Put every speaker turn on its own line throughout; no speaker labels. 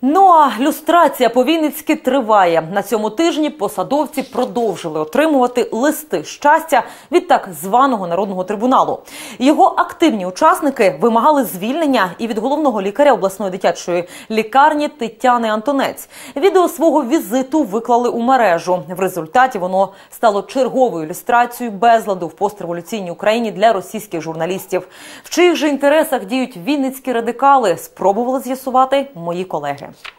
Ну а люстрація по-вінницьки триває. На цьому тижні посадовці продовжили отримувати листи щастя від так званого Народного трибуналу. Його активні учасники вимагали звільнення і від головного лікаря обласної дитячої лікарні Тетяни Антонець. Відео свого візиту виклали у мережу. В результаті воно стало черговою ілюстрацією безладу в постреволюційній Україні для російських журналістів. В чиїх же інтересах діють вінницькі радикали, спробували з'ясувати мої колеги.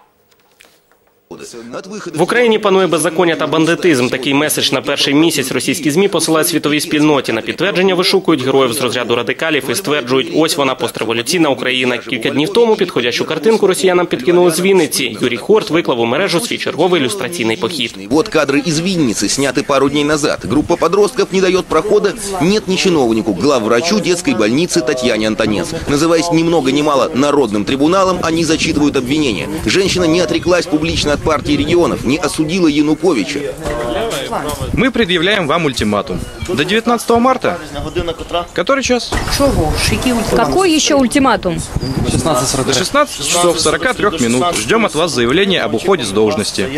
В Україні панує беззаконня та бандитизм. Такий меседж на перший місяць російські ЗМІ посилають світовій спільноті. На підтвердження вишукують героїв з розряду радикалів і стверджують, ось вона постреволюційна Україна. Кілька днів тому підходящу картинку росіянам підкинули з Вінниці. Юрій Хорт виклав у мережу свій черговий ілюстраційний похід.
Вот кадры из Винницы, сняты пару дней назад. Группа подростков не дает прохода нет ни чиновнику, главврачу детской больницы Татьяне Антонец. Называясь ни много ни мало народным трибуналом, они зачитывают обвинения. Женщина не отреклась публично от партии регионов, не осудила Януковича.
Мы предъявляем вам ультиматум. До 19 марта. Который час?
Какой еще ультиматум?
16:43. До 16 часов 43 минут. Ждем от вас заявления об уходе с должности.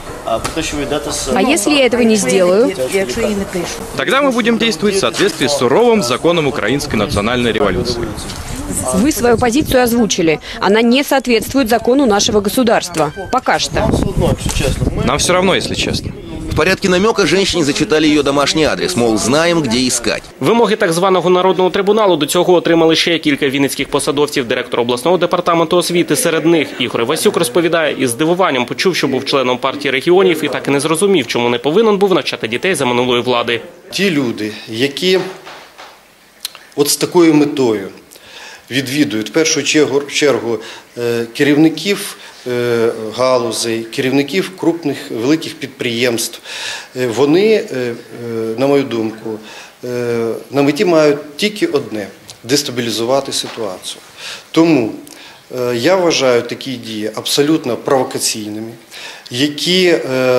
А если я этого не сделаю?
Тогда мы будем действовать в соответствии с суровым законом украинской национальной революции.
Вы свою позицию озвучили. Она не соответствует закону нашего государства. Пока что.
Нам все равно, если честно.
В порядке намека женщине зачитали ее домашний адрес, мол, знаем, где искать.
Вимоги так званого Народного трибуналу до цього отримали ще кілька вінницьких посадовців. Директор обласного департаменту освіти серед них. Ігор Івасюк розповідає, із здивуванням почув, що був членом партії регіонів і так і не зрозумів, чому не повинен був навчати дітей за минулої влади.
Ті люди, які от з такою метою відвідують в першу чергу керівників галузей, керівників крупних великих підприємств, вони, на мою думку, на меті мають тільки одне – дестабілізувати ситуацію. Тому я вважаю такі дії абсолютно провокаційними, які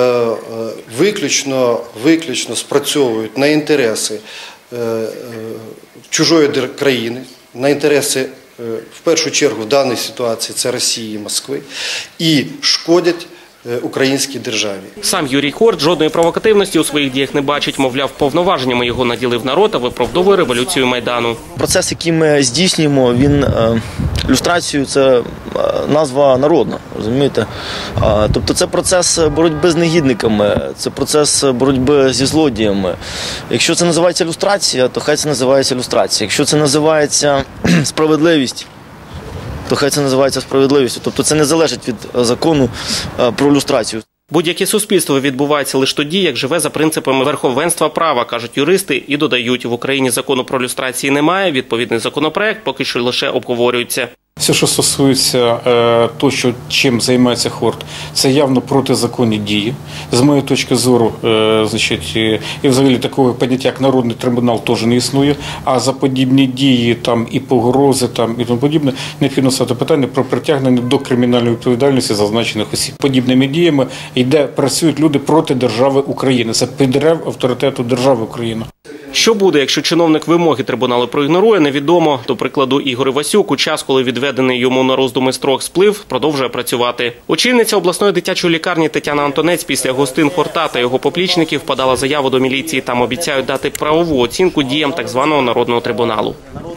виключно спрацьовують на інтереси чужої країни, на інтереси, в першу чергу, в даній ситуації це Росії і Москви, і шкодять українській державі.
Сам Юрій Хорт жодної провокативності у своїх діях не бачить, мовляв, повноваженнями його наділив народ, а виправдовує революцію Майдану.
Процес, який ми здійснюємо, він люстрацію, це назва народна, розумієте? Тобто це процес боротьби з негідниками, це процес боротьби зі злодіями. Якщо це називається люстрація, то хай це називається люстрація. Якщо це називається справедливість, то хай це називається справедливістю. Тобто це не залежить від закону про люстрацію.
Будь-яке суспільство відбувається лише тоді, як живе за принципами верховенства права, кажуть юристи, і додають, в Україні закону про люстрації немає, відповідний законопроект поки що лише обговорюється.
Все, що стосується того, чим займається Хорт, це явно протизаконні дії. З моєї точки зору, і взагалі такого поняття, як Народний трибунал, теж не існує. А за подібні дії і погрози і тому подібне, необхідно ставити питання про притягнення до кримінальної відповідальності зазначених осіб. Подібними діями працюють люди проти держави України. Це підрив авторитету держави України.
Що буде, якщо чиновник вимоги трибуналу проігнорує, невідомо. До прикладу, Ігор Івасюк у час, коли відведений йому на роздуми строк сплив, продовжує працювати. Очільниця обласної дитячої лікарні Тетяна Антонець після гостин Хорта та його поплічників подала заяву до міліції. Там обіцяють дати правову оцінку діям так званого Народного трибуналу.